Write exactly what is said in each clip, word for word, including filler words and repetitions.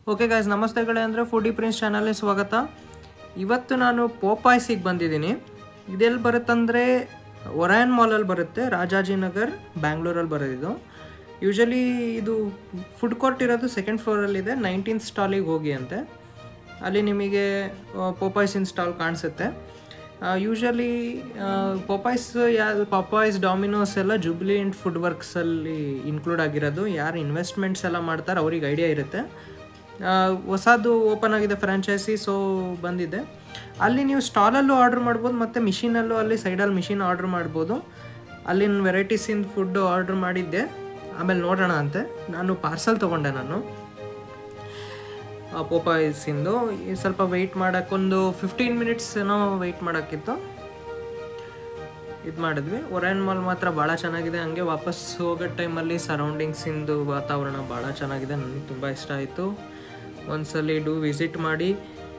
Okay guys, ನಮಸ್ತೆಗಳೇ. ಅಂದರೆ foodie prince ಚಾನಲ್ಗೆ ಸ್ವಾಗತ. ಇವತ್ತು ನಾನು ಪೋಪಾಯ್ಸಿಗೆ ಬಂದಿದ್ದೀನಿ. ಇದೆಲ್ಲಿ ಬರುತ್ತಂದರೆ ಒರಾಯನ್ ಮಾಲಲ್ಲಿ ಬರುತ್ತೆ, ರಾಜಾಜಿನಗರ್, ಬ್ಯಾಂಗ್ಳೂರಲ್ಲಿ ಬರೋದಿದು. ಯೂಶಲಿ ಇದು ಫುಡ್ ಕೋರ್ಟ್ ಇರೋದು ಸೆಕೆಂಡ್ ಫ್ಲೋರಲ್ಲಿದೆ. ನೈನ್ಟೀನ್ತ್ ಸ್ಟಾಲಿಗೆ ಹೋಗಿ ಅಂತೆ, ಅಲ್ಲಿ ನಿಮಗೆ ಪೋಪಾಯ್ಸಿನ ಸ್ಟಾಲ್ ಕಾಣಿಸುತ್ತೆ. ಯೂಶಲಿ ಪೋಪಾಯ್ಸ್ ಯಾ ಪೋಪಾಯ್ಸ್ ಡಾಮಿನೋಸ್ ಎಲ್ಲ ಜುಬ್ಲಿಯಂಟ್ ಫುಡ್ ವರ್ಕ್ಸಲ್ಲಿ ಇನ್ಕ್ಲೂಡ್ ಆಗಿರೋದು. ಯಾರು ಇನ್ವೆಸ್ಟ್ಮೆಂಟ್ಸ್ ಎಲ್ಲ ಮಾಡ್ತಾರೆ ಅವ್ರಿಗೆ ಐಡಿಯಾ ಇರುತ್ತೆ. ಹೊಸದು ಓಪನ್ ಆಗಿದೆ ಫ್ರ್ಯಾಂಚೈಸಿ, ಸೊ ಬಂದಿದೆ. ಅಲ್ಲಿ ನೀವು ಸ್ಟಾಲಲ್ಲೂ ಆರ್ಡ್ರ್ ಮಾಡ್ಬೋದು ಮತ್ತು ಮಿಷಿನಲ್ಲೂ ಅಲ್ಲಿ ಸೈಡಲ್ಲಿ ಮಿಷಿನ್ ಆರ್ಡ್ರ್ ಮಾಡ್ಬೋದು. ಅಲ್ಲಿನ ವೆರೈಟೀಸಿಂದ ಫುಡ್ಡು ಆರ್ಡ್ರ್ ಮಾಡಿದ್ದೆ, ಆಮೇಲೆ ನೋಡೋಣ ಅಂತೆ. ನಾನು ಪಾರ್ಸಲ್ ತೊಗೊಂಡೆ ನಾನು ಪೋಪಾಯ್ಸಿಂದು. ಸ್ವಲ್ಪ ವೆಯ್ಟ್ ಮಾಡೋಕ್ಕೊಂದು ಫಿಫ್ಟೀನ್ ಮಿನಿಟ್ಸ್ ಏನೋ ವೆಯ್ಟ್ ಮಾಡೋಕ್ಕಿತ್ತು. ಇದು ಮಾಡಿದ್ವಿ. ಒರಾಯನ್ ಮಾಲ್ ಮಾತ್ರ ಭಾಳ ಚೆನ್ನಾಗಿದೆ. ಹಂಗೆ ವಾಪಸ್ ಹೋಗೋ ಟೈಮಲ್ಲಿ ಸರೌಂಡಿಂಗ್ಸಿಂದು ವಾತಾವರಣ ಭಾಳ ಚೆನ್ನಾಗಿದೆ, ನನಗೆ ತುಂಬ ಇಷ್ಟ ಆಯಿತು. ಒಂದ್ಸಲಿ ಡೂ ವಿಸಿಟ್ ಮಾಡಿ.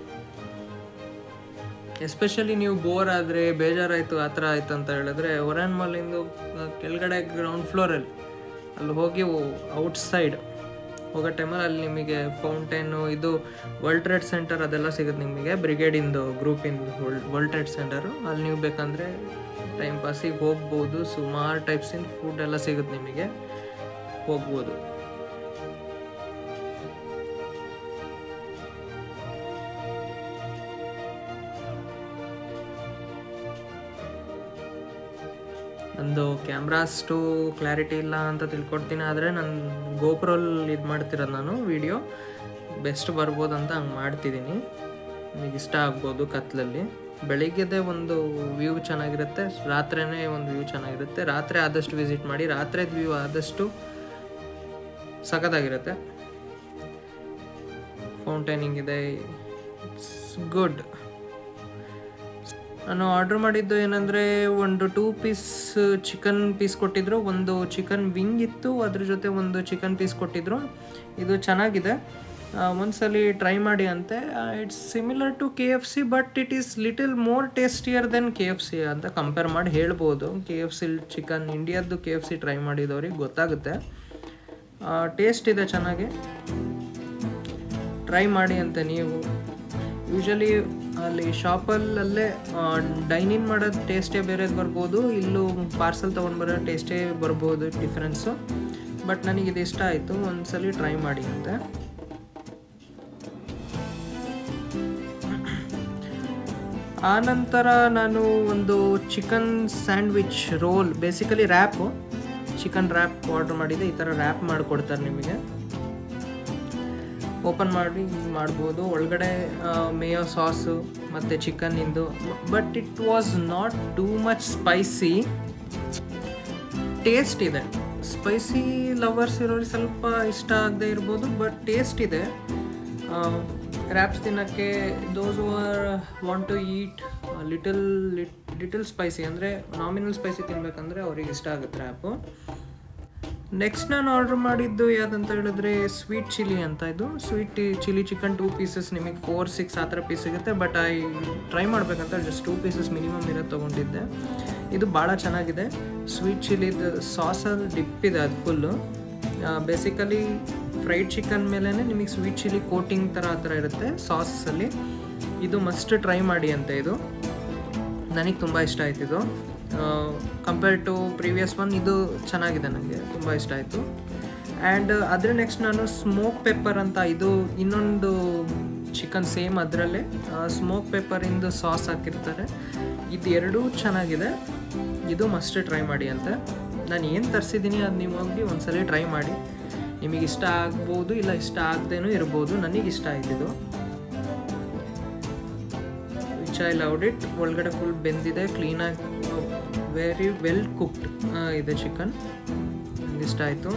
ಎಸ್ಪೆಷಲಿ ನೀವು ಬೋರ್ ಆದರೆ, ಬೇಜಾರಾಯಿತು ಆ ಥರ ಆಯಿತು ಅಂತ ಹೇಳಿದ್ರೆ, ಒರಾಯನ್ ಮಾಲಿಂದು ಕೆಳಗಡೆ ಗ್ರೌಂಡ್ ಫ್ಲೋರಲ್ಲಿ ಅಲ್ಲಿ ಹೋಗಿ ಔಟ್ ಸೈಡ್ ಹೋಗೋ ಟೈಮಲ್ಲಿ ಅಲ್ಲಿ ನಿಮಗೆ ಫೌಂಟೇನು, ಇದು ವರ್ಲ್ಡ್ ಟ್ರೇಡ್ ಸೆಂಟರ್ ಅದೆಲ್ಲ ಸಿಗುತ್ತೆ ನಿಮಗೆ. ಬ್ರಿಗೇಡಿಂದು ಗ್ರೂಪಿಂದು ವರ್ಲ್ಡ್ ಟ್ರೇಡ್ ಸೆಂಟರು. ಅಲ್ಲಿ ನೀವು ಬೇಕಂದರೆ ಟೈಮ್ ಪಾಸಿಗೆ ಹೋಗ್ಬೋದು. ಸುಮಾರು ಟೈಪ್ಸಿನ ಫುಡ್ ಎಲ್ಲ ಸಿಗುತ್ತೆ ನಿಮಗೆ, ಹೋಗ್ಬೋದು. ನಂದು ಕ್ಯಾಮ್ರಾ ಅಷ್ಟು ಕ್ಲಾರಿಟಿ ಇಲ್ಲ ಅಂತ ತಿಳ್ಕೊಡ್ತೀನಿ, ಆದರೆ ನಾನು ಗೋಪ್ರಲ್ಲಿ ಇದು ಮಾಡ್ತಿರೋದು ನಾನು ವಿಡಿಯೋ ಬೆಸ್ಟ್ ಬರ್ಬೋದು ಅಂತ ಹಂಗೆ ಮಾಡ್ತಿದ್ದೀನಿ. ನಿಮಗೆ ಇಷ್ಟ ಆಗ್ಬೋದು. ಕತ್ಲಲ್ಲಿ ಬೆಳಿಗ್ಗೆದೇ ಒಂದು ವ್ಯೂ ಚೆನ್ನಾಗಿರುತ್ತೆ, ರಾತ್ರಿನೇ ಒಂದು ವ್ಯೂ ಚೆನ್ನಾಗಿರುತ್ತೆ. ರಾತ್ರಿ ಆದಷ್ಟು ವಿಸಿಟ್ ಮಾಡಿ, ರಾತ್ರಿದ ವ್ಯೂ ಆದಷ್ಟು ಸಖತ್ತಾಗಿರುತ್ತೆ. ಫೌಂಟೈನಿಂಗ್ ಇದೆ, ಇಟ್ಸ್ ಗುಡ್. ನಾನು ಆರ್ಡ್ರ್ ಮಾಡಿದ್ದು ಏನಂದರೆ, ಒಂದು ಟೂ ಪೀಸ್ ಚಿಕನ್ ಪೀಸ್ ಕೊಟ್ಟಿದ್ರು, ಒಂದು ಚಿಕನ್ ವಿಂಗ್ ಇತ್ತು, ಅದ್ರ ಜೊತೆ ಒಂದು ಚಿಕನ್ ಪೀಸ್ ಕೊಟ್ಟಿದ್ರು. ಇದು ಚೆನ್ನಾಗಿದೆ, ಒಂದ್ಸಲಿ ಟ್ರೈ ಮಾಡಿ ಅಂತೆ. It's similar to K F C, but it is little more tastier than K F C ಅಂತ ಕಂಪೇರ್ ಮಾಡಿ ಹೇಳ್ಬೋದು. ಕೆ ಎಫ್ ಸಿ ಚಿಕನ್, ಇಂಡಿಯಾದ್ದು ಕೆ ಎಫ್ ಸಿ ಟ್ರೈ ಮಾಡಿದವ್ರಿಗೆ ಗೊತ್ತಾಗುತ್ತೆ. ಟೇಸ್ಟ್ ಇದೆ ಚೆನ್ನಾಗಿ, ಟ್ರೈ ಮಾಡಿ ಅಂತ ನೀವು. ಯೂಶಲಿ ಅಲ್ಲಿ ಶಾಪಲ್ಲೇ ಡೈನಿನ್ ಮಾಡೋದು ಟೇಸ್ಟೇ ಬೇರೆದು ಬರ್ಬೋದು, ಇಲ್ಲೂ ಪಾರ್ಸಲ್ ತೊಗೊಂಡು ಬರೋ ಟೇಸ್ಟೇ ಬರ್ಬೋದು ಡಿಫ್ರೆನ್ಸು. ಬಟ್ ನನಗಿದು ಇಷ್ಟ ಆಯಿತು, ಒಂದ್ಸಲಿ ಟ್ರೈ ಮಾಡಿ ಅಂತೆ. ಆನಂತರ ನಾನು ಒಂದು chicken sandwich roll, basically wrap, chicken wrap order ಮಾಡಿದ್ದೆ. ಈ ಥರ ರ್ಯಾಪ್ ಮಾಡಿಕೊಡ್ತಾರೆ ನಿಮಗೆ. ಓಪನ್ ಮಾಡಿ ಮಾಡ್ಬೋದು. ಒಳಗಡೆ ಮೇಯೋ ಸಾಸು ಮತ್ತು ಚಿಕನ್ನಿಂದು. But it was not too much spicy. Taste ಇದೆ. ಸ್ಪೈಸಿ ಲವರ್ಸ್ ಇರೋರಿಗೆ ಸ್ವಲ್ಪ ಇಷ್ಟ ಆಗದೆ ಇರ್ಬೋದು, ಬಟ್ ಟೇಸ್ಟ್ ಇದೆ. ರ್ಯಾಪ್ಸ್ ತಿನ್ನೋಕ್ಕೆ those are want to eat little lit little spicy, ಅಂದರೆ ನಾಮಿನಲ್ ಸ್ಪೈಸಿ ತಿನ್ನಬೇಕಂದ್ರೆ ಅವ್ರಿಗೆ ಇಷ್ಟ ಆಗುತ್ತೆ ರ್ಯಾಪು. ನೆಕ್ಸ್ಟ್ ನಾನು ಆರ್ಡ್ರ್ ಮಾಡಿದ್ದು ಯಾವುದಂತ ಹೇಳಿದ್ರೆ ಸ್ವೀಟ್ ಚಿಲ್ಲಿ ಅಂತ. ಇದು sweet chilli chicken two pieces, ನಿಮಗೆ ಫೋರ್ ಸಿಕ್ಸ್ ಆ ಥರ ಪೀಸ್ ಸಿಗುತ್ತೆ. ಬಟ್ ಐ ಟ್ರೈ ಮಾಡಬೇಕಂತ ಜಸ್ಟ್ ಟೂ ಪೀಸಸ್ ಮಿನಿಮಮ್ ಇರೋದು ತೊಗೊಂಡಿದ್ದೆ. ಇದು ಭಾಳ ಚೆನ್ನಾಗಿದೆ. ಸ್ವೀಟ್ ಚಿಲ್ಲಿದು ಸಾಸಲ್ಲಿ ಡಿಪ್ ಇದೆ ಅದು ಫುಲ್ಲು. ಬೇಸಿಕಲಿ ಫ್ರೈಡ್ ಚಿಕನ್ ಮೇಲೇ ನಿಮಗೆ ಸ್ವೀಟ್ ಚಿಲ್ಲಿ ಕೋಟಿಂಗ್ ಥರ ಆ ಥರ ಇರುತ್ತೆ ಸಾಸಲ್ಲಿ. ಇದು ಮಸ್ಟ್ ಟ್ರೈ ಮಾಡಿ ಅಂತ. ಇದು ನನಗೆ ತುಂಬ ಇಷ್ಟ ಆಯ್ತು. ಇದು ಕಂಪೇರ್ ಟು ಪ್ರೀವಿಯಸ್ ಒನ್ ಇದು ಚೆನ್ನಾಗಿದೆ, ನನಗೆ ತುಂಬ ಇಷ್ಟ ಆಯಿತು. ಆ್ಯಂಡ್ ಅದರ ನೆಕ್ಸ್ಟ್ ನಾನು ಸ್ಮೋಕ್ ಪೆಪ್ಪರ್ ಅಂತ, ಇದು ಇನ್ನೊಂದು ಚಿಕನ್ ಸೇಮ್ ಅದರಲ್ಲೇ ಸ್ಮೋಕ್ ಪೆಪ್ಪರಿಂದು ಸಾಸ್ ಹಾಕಿರ್ತಾರೆ. ಇದು ಎರಡೂ ಚೆನ್ನಾಗಿದೆ, ಇದು ಮಸ್ಟ್ ಟ್ರೈ ಮಾಡಿ ಅಂತ. ನಾನು ಏನು ತರಿಸಿದ್ದೀನಿ ಅದು ನೀವು ಹೋಗಿ ಒಂದ್ಸಲ ಟ್ರೈ ಮಾಡಿ. ನಿಮಗೆ ಇಷ್ಟ ಆಗ್ಬೋದು, ಇಲ್ಲ ಇಷ್ಟ ಆಗದೇನೂ ಇರ್ಬೋದು. ನನಗೆ ಇಷ್ಟ ಆಯ್ತಿದ್ದು, ವಿಚ್ ಐ ಲವ್ಡ್ ಇಟ್. ಒಳಗಡೆ ಫುಲ್ ಬೆಂದಿದೆ, ಕ್ಲೀನಾಗಿ, ವೆರಿ ವೆಲ್ ಕುಕ್ಡ್ ಇದೆ ಚಿಕನ್. ಇಷ್ಟ ಆಯಿತು.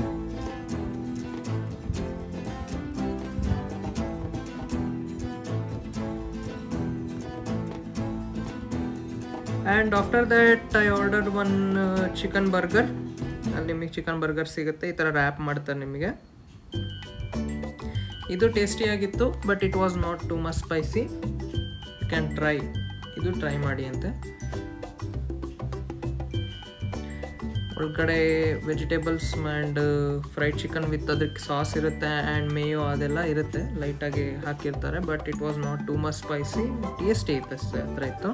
And after that I ordered one chicken burger. ಅಲ್ಲಿ ನಿಮಗೆ ಚಿಕನ್ ಬರ್ಗರ್ ಸಿಗುತ್ತೆ, ಈ ಥರ ರ್ಯಾಪ್ ಮಾಡ್ತಾರೆ ನಿಮಗೆ. ಇದು ಟೇಸ್ಟಿಯಾಗಿತ್ತು, but it was not too much spicy. You can try, ಇದು ಟ್ರೈ ಮಾಡಿ ಅಂತೆ. ಒಳಗಡೆ vegetables and fried chicken with ಅದಕ್ಕೆ ಸಾಸ್ ಇರುತ್ತೆ ಆ್ಯಂಡ್ ಮೇಯೋ ಅದೆಲ್ಲ ಇರುತ್ತೆ, ಲೈಟಾಗಿ ಹಾಕಿರ್ತಾರೆ. But it was not too much spicy, tasty ಇತ್ತು ಅಷ್ಟೇ, ಆ ಥರ ಇತ್ತು.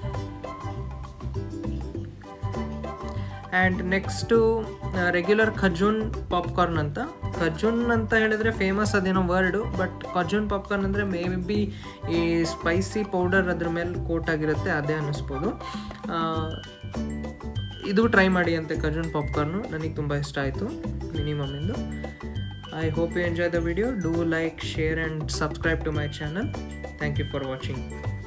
And next regular Cajun popcorn ಅಂತ. ಖಜೂನ್ ಅಂತ ಹೇಳಿದ್ರೆ ಫೇಮಸ್ ಅದೇನೋ ವರ್ಡು, ಬಟ್ ಖಜೂನ್ ಪಾಪ್ಕಾರ್ನ್ ಅಂದರೆ ಮೇ ಬಿ ಈ ಸ್ಪೈಸಿ ಪೌಡರ್ ಅದ್ರ ಮೇಲೆ ಕೋಟ್ ಆಗಿರುತ್ತೆ, ಅದೇ ಅನ್ನಿಸ್ಬೋದು. ಇದು ಟ್ರೈ ಮಾಡಿ ಅಂತೆ ಖಜೂನ್ ಪಾಪ್ಕಾರ್ನು, ನನಗೆ ತುಂಬ ಇಷ್ಟ ಆಯಿತು ಮಿನಿಮಮ್ಮಿಂದು. I hope you enjoy the video. Do like, share and subscribe to my channel. Thank you for watching.